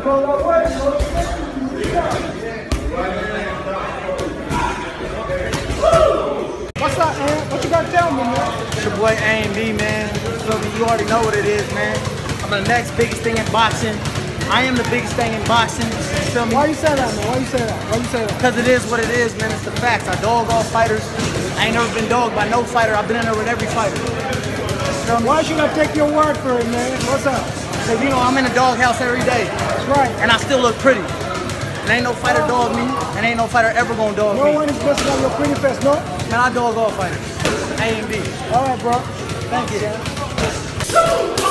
What's up, man? What you got to tell me, man? It's your boy A&B, man. You already know what it is, man. I'm the next biggest thing in boxing. I am the biggest thing in boxing. Why you say that, man? Why you say that? Why you say that? Because it is what it is, man. It's the facts. I dog all fighters. I ain't never been dogged by no fighter. I've been in there with every fighter. Why should I take your word for it, man? What's up? Because, you know, I'm in the doghouse every day. That's right. And I still look pretty. And ain't no fighter dog me. And ain't no fighter ever gonna dog me. No one is messing up your pretty face, no? Man, I dog all fighters. A&B. All right, bro. Thank you.